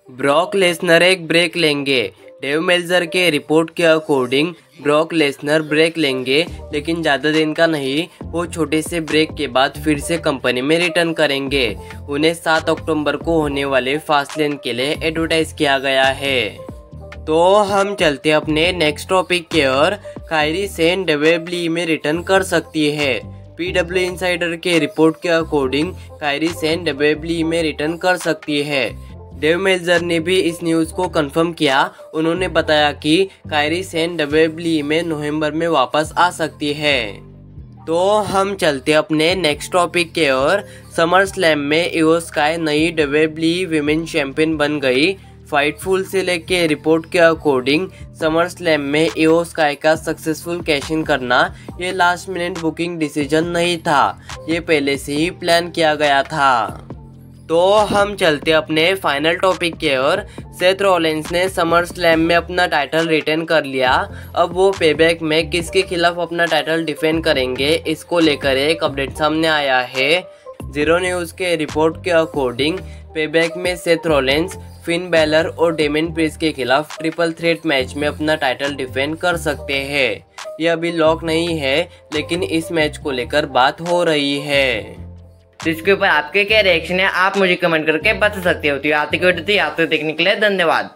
Brock Lesnar एक break लेंगे। Dave Meltzer के रिपोर्ट के अकॉर्डिंग ब्रॉक लेसनर ब्रेक लेंगे, लेकिन ज़्यादा दिन का नहीं। वो छोटे से ब्रेक के बाद फिर से कंपनी में रिटर्न करेंगे। उन्हें 7 अक्टूबर को होने वाले फास्टलेन के लिए एडवर्टाइज किया गया है। तो हम चलते अपने नेक्स्ट टॉपिक की ओर। कायरी सेन डब्ल्यूडब्ल्यूई में रिटर्न कर सकती है। PW इनसाइडर के रिपोर्ट के अकॉर्डिंग कायरी सेन डब्ल्यूडब्ल्यूई में रिटर्न कर सकती है। डेव मेल्जर ने भी इस न्यूज़ को कंफर्म किया। उन्होंने बताया कि कायरी सेन डब्ल्यूडब्ल्यूई में नवंबर में वापस आ सकती है। तो हम चलते अपने नेक्स्ट टॉपिक के ओर। समर स्लैम में इयो स्काई नई डब्ल्यूडब्ल्यूई विमेन चैंपियन बन गई। फाइटफुल से लेके रिपोर्ट के अकॉर्डिंग समर स्लैम में इयो स्काई का सक्सेसफुल कैश इन करना ये लास्ट मिनट बुकिंग डिसीजन नहीं था, ये पहले से ही प्लान किया गया था। तो हम चलते अपने फाइनल टॉपिक की ओर। सेथ रॉलिंस ने समर स्लैम में अपना टाइटल रिटेन कर लिया। अब वो पेबैक में किसके खिलाफ अपना टाइटल डिफेंड करेंगे, इसको लेकर एक अपडेट सामने आया है। जीरो न्यूज़ के रिपोर्ट के अकॉर्डिंग पेबैक में सेथ रॉलिंस, फिन बैलर और डेमियन प्रीस्ट के खिलाफ ट्रिपल थ्रेट मैच में अपना टाइटल डिफेंड कर सकते हैं। यह अभी लॉक नहीं है, लेकिन इस मैच को लेकर बात हो रही है। तो इसके ऊपर आपके क्या रिएक्शन है, आप मुझे कमेंट करके बता सकते हो। तो आते देखने के लिए धन्यवाद।